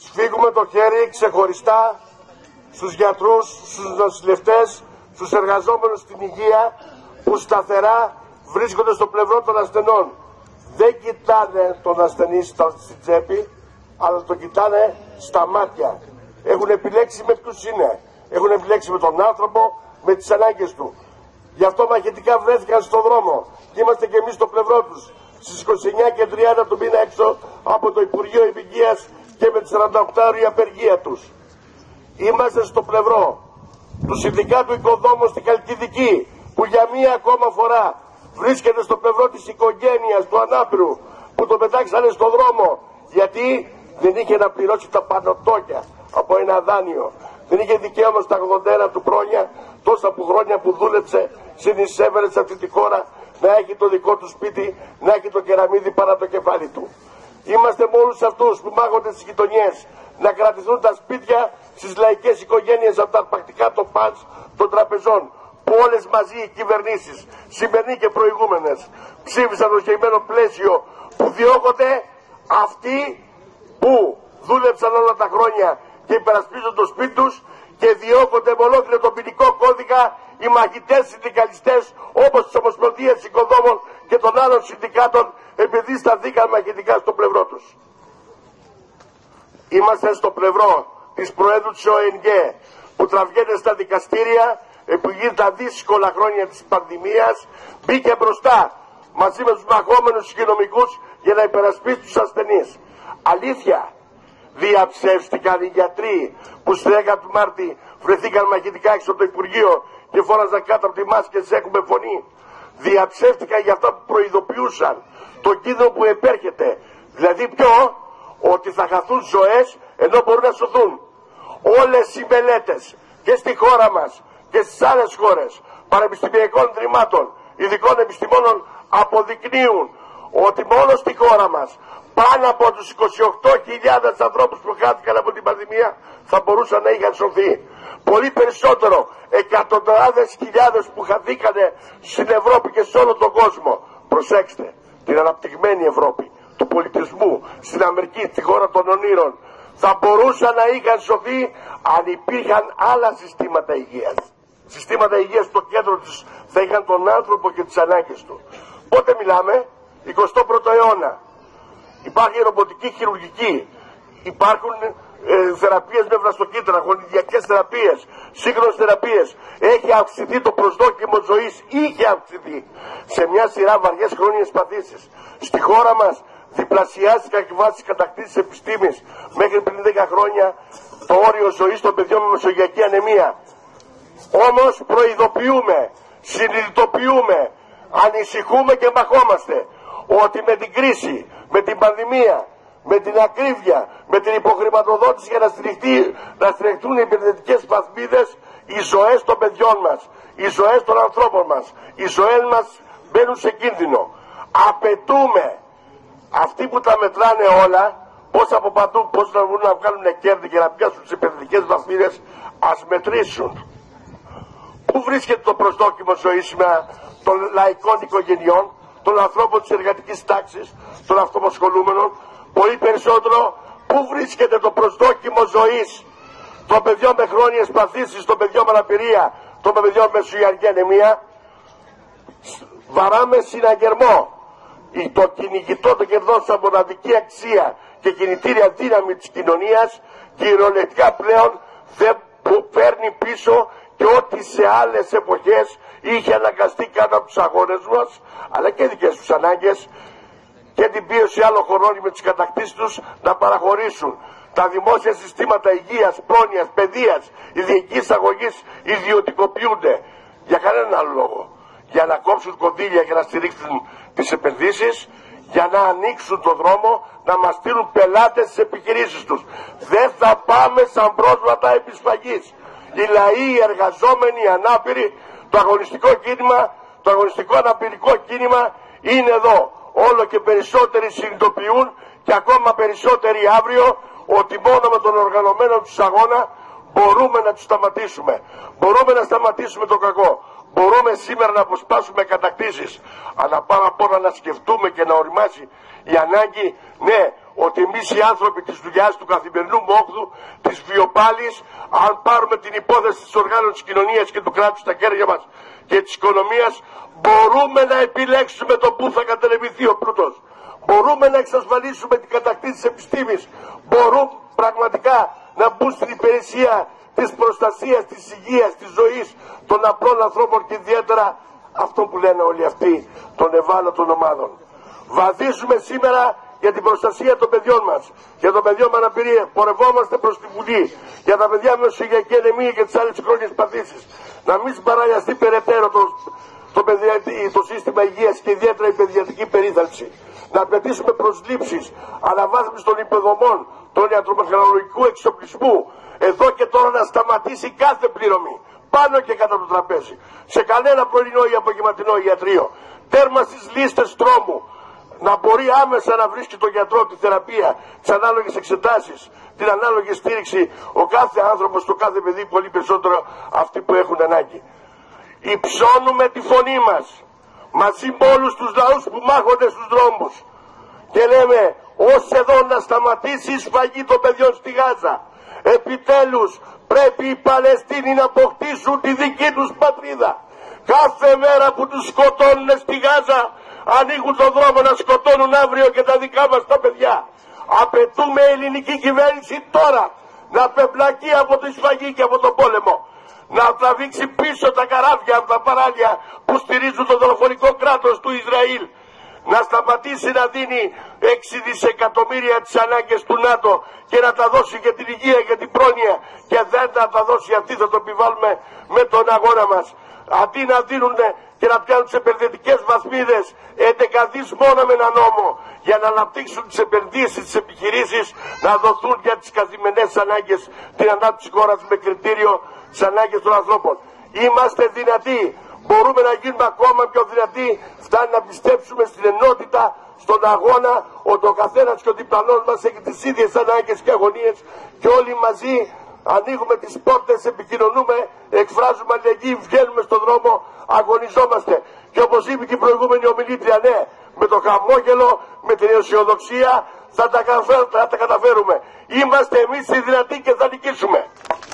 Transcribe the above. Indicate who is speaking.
Speaker 1: Σφίγγουμε το χέρι ξεχωριστά στους γιατρούς, στους νοσηλευτές, στους εργαζόμενους στην υγεία που σταθερά βρίσκονται στο πλευρό των ασθενών. Δεν κοιτάνε τον ασθενή στην τσέπη, αλλά το κοιτάνε στα μάτια. Έχουν επιλέξει με ποιους είναι. Έχουν επιλέξει με τον άνθρωπο, με τις ανάγκες του. Γι' αυτό μαχητικά βρέθηκαν στον δρόμο και είμαστε και εμείς στο πλευρό τους. Στις 29 και 30 του μήνα έξω από το Υπουργείο Υγείας και με τη 48ωρη απεργία τους. Είμαστε στο πλευρό του Συνδικάτου Οικοδόμων στην Χαλκιδική, που για μία ακόμα φορά βρίσκεται στο πλευρό της οικογένειας του ανάπηρου που το πετάξανε στον δρόμο γιατί δεν είχε να πληρώσει τα πανωτόκια από ένα δάνειο. Δεν είχε δικαίωμα στα 81 του χρόνια, τόσα που χρόνια που δούλεψε, συνεισέφερε σε αυτή τη χώρα να έχει το δικό του σπίτι, να έχει το κεραμίδι παρά το κεφάλι του. Είμαστε με όλους αυτούς που μάγονται στις γειτονιές να κρατηθούν τα σπίτια στις λαϊκές οικογένειες από τα αρπακτικά των παντς των τραπεζών, που όλες μαζί οι κυβερνήσεις, σημερινοί και προηγούμενες, ψήφισαν το συγκεκριμένο πλαίσιο που διώκονται αυτοί που δούλεψαν όλα τα χρόνια και υπερασπίζουν το σπίτι τους και διώκονται με ολόκληρο τον ποινικό κώδικα οι μαχητές συνδικαλιστές όπως της Ομοσπονδίας Οικοδόμων και των άλλων συνδικάτων επειδή σταθήκαν μαχητικά στο πλευρό τους. Είμαστε στο πλευρό της Προέδρου της ΟΕΝΓΕ που τραβιέται στα δικαστήρια επειδή τα δύσκολα χρόνια της πανδημίας μπήκε μπροστά μαζί με τους μαχόμενους υγειονομικούς για να υπερασπίσει τους ασθενείς. Αλήθεια, διαψεύστηκαν οι γιατροί που στις 10 του Μάρτη βρεθήκαν μαχητικά έξω από το Υπουργείο και φώναζαν κάτω από τη μάσκες έχουμε φωνή. Διαψεύστηκαν για αυτά που προειδοποιούσαν το κίνδυνο που επέρχεται. Δηλαδή ποιο? Ότι θα χαθούν ζωές ενώ μπορούν να σωθούν. Όλες οι μελέτες και στη χώρα μας και στις άλλες χώρες πανεπιστημιακών ιδρυμάτων, ειδικών επιστημόνων αποδεικνύουν ότι μόνο στη χώρα μας πάνω από τους 28.000 ανθρώπους που χάθηκαν από την πανδημία θα μπορούσαν να είχαν σωθεί. Πολύ περισσότερο, εκατοντάδες χιλιάδες που χαθήκανε στην Ευρώπη και σε όλο τον κόσμο. Προσέξτε, την αναπτυγμένη Ευρώπη του πολιτισμού, στην Αμερική, στη χώρα των ονείρων, θα μπορούσαν να είχαν σωθεί αν υπήρχαν άλλα συστήματα υγείας. Συστήματα υγείας στο κέντρο της θα είχαν τον άνθρωπο και τις ανάγκες του. Πότε μιλάμε? 21ο αιώνα. Υπάρχει ρομποτική χειρουργική, υπάρχουν θεραπείες με βλαστοκύτταρα, γονιδιακές θεραπείες, σύγχρονες θεραπείες. Έχει αυξηθεί το προσδόκιμο ζωής, είχε αυξηθεί σε μια σειρά βαριές χρόνιες παθήσεις. Στη χώρα μας διπλασιάστηκαν και βάσει κατακτήσεις επιστήμης μέχρι πριν 10 χρόνια το όριο ζωής των παιδιών με μεσογειακή ανεμία. Όμως προειδοποιούμε, συνειδητοποιούμε, ανησυχούμε και μαχόμαστε ότι με την κρίση, με την πανδημία, με την ακρίβεια, με την υποχρηματοδότηση για να στηριχτούν οι επενδυτικές βαθμίδες, οι ζωές των παιδιών μας, οι ζωές των ανθρώπων μας, οι ζωές μας μπαίνουν σε κίνδυνο. Απαιτούμε αυτοί που τα μετράνε όλα, πώς από παντού, πώς να βγουν να βγάλουν κέρδη και να πιάσουν τις επενδυτικές βαθμίδες, ας μετρήσουν. Πού βρίσκεται το προσδόκιμο ζωής σήμερα των λαϊκών οικογενειών, των ανθρώπων της εργατικής τάξης, των αυτοαπασχολούμενων? Πολύ περισσότερο, πού βρίσκεται το προσδόκιμο ζωής των παιδιών με χρόνιες παθήσεις, των παιδιών με αναπηρία, των παιδιών με μεσογειακή ανεμία? Βαράμε συναγερμό. Το κυνηγητό των κερδών σαν μοναδική αξία και κινητήρια δύναμη της κοινωνίας κυριολεκτικά πλέον δεν παίρνει πίσω και ό,τι σε άλλες εποχές είχε αναγκαστεί κάτω από τους αγώνες μας, αλλά και δικές τους ανάγκες και την πίεση άλλων χωρών με τις κατακτήσεις τους να παραχωρήσουν. Τα δημόσια συστήματα υγείας, πρόνοιας, παιδείας, ιδιωτικής αγωγής ιδιωτικοποιούνται. Για κανέναν άλλο λόγο. Για να κόψουν κονδύλια και να στηρίξουν τις επενδύσεις, για να ανοίξουν το δρόμο, να μας στείλουν πελάτες στις επιχειρήσεις τους. Δεν θα πάμε σαν πρόσβατα επισφαγής. Οι λαοί, οι εργαζόμενοι, οι ανάπηροι, το αγωνιστικό κίνημα, το αγωνιστικό αναπηρικό κίνημα είναι εδώ. Όλο και περισσότεροι συνειδητοποιούν και ακόμα περισσότεροι αύριο ότι μόνο με τον οργανωμένο τους αγώνα μπορούμε να τους σταματήσουμε. Μπορούμε να σταματήσουμε το κακό. Μπορούμε σήμερα να αποσπάσουμε κατακτήσεις. Αλλά πάνω απ' όλα να σκεφτούμε και να οριμάσει η ανάγκη, ναι, ότι εμείς οι άνθρωποι της δουλειάς, του καθημερινού μόχθου, της βιοπάλης, αν πάρουμε την υπόθεση της οργάνωσης της κοινωνίας και του κράτους στα χέρια μας και της οικονομίας, μπορούμε να επιλέξουμε το πού θα κατελεμηθεί ο πλούτος. Μπορούμε να εξασφαλίσουμε την κατακτήση της επιστήμης. Μπορούν πραγματικά να μπουν στην υπηρεσία της προστασίας, της υγείας, της ζωής των απλών ανθρώπων και ιδιαίτερα αυτό που λένε όλοι αυτοί των ευάλωτων ομάδων. Βαδίζουμε σήμερα για την προστασία των παιδιών μας, για των παιδιών με αναπηρία. Πορευόμαστε προς τη Βουλή για τα παιδιά με νοσηλιακή ανεμία και τις άλλες χρόνιες παθήσεις. Να μην συμπαραλιαστεί περαιτέρω το σύστημα υγείας και ιδιαίτερα η παιδιατρική περίθαλψη. Να απαιτήσουμε προσλήψεις, αναβάθμιση των υποδομών, των ιατρομηχανολογικού εξοπλισμού. Εδώ και τώρα να σταματήσει κάθε πληρωμή, πάνω και κατά το τραπέζι, σε κανένα πρωινό ή απογευματινό ιατρείο. Τέρμα στις λίστες τρόμου. Να μπορεί άμεσα να βρίσκει τον γιατρό, τη θεραπεία, τις ανάλογες εξετάσεις, την ανάλογη στήριξη ο κάθε άνθρωπος, το κάθε παιδί, πολύ περισσότερο αυτοί που έχουν ανάγκη. Υψώνουμε τη φωνή μας μαζί με όλους τους λαούς που μάχονται στους δρόμους και λέμε ως εδώ να σταματήσει η σφαγή των παιδιών στη Γάζα. Επιτέλους πρέπει οι Παλαιστίνοι να αποκτήσουν τη δική τους πατρίδα. Κάθε μέρα που τους σκοτώνουν στη Γάζα ανοίγουν τον δρόμο να σκοτώνουν αύριο και τα δικά μας τα παιδιά. Απαιτούμε ελληνική κυβέρνηση τώρα να πεμπλακεί από τη σφαγή και από τον πόλεμο. Να τραβήξει πίσω τα καράβια από τα παράλια που στηρίζουν το δολοφονικό κράτος του Ισραήλ. Να σταματήσει να δίνει 6 δισεκατομμύρια τις ανάγκες του ΝΑΤΟ και να τα δώσει για την υγεία και την πρόνοια και δεν θα τα δώσει αυτή, θα το επιβάλλουμε με τον αγώνα μας. Αντί να δίνουν και να πιάνουν τις επενδυτικές βαθμίδες 11 δις μόνο με ένα νόμο για να αναπτύξουν τις επενδύσεις, τις επιχειρήσεις, να δοθούν για τις καθημερινές ανάγκες, την ανάπτυξη χώρας με κριτήριο τις ανάγκες των ανθρώπων. Είμαστε δυνατοί, μπορούμε να γίνουμε ακόμα πιο δυνατοί, φτάνει να πιστέψουμε στην ενότητα, στον αγώνα, ότι ο καθένας και ο διπλανός μας έχει τις ίδιες ανάγκες και αγωνίες και όλοι μαζί ανοίγουμε τις πόρτες, επικοινωνούμε, εκφράζουμε αλληλεγγύη, βγαίνουμε στον δρόμο, αγωνιζόμαστε. Και όπως είπε και η προηγούμενη ομιλήτρια, ναι, με το χαμόγελο, με την αισιοδοξία θα τα καταφέρουμε. Είμαστε εμείς οι δυνατοί και θα νικήσουμε.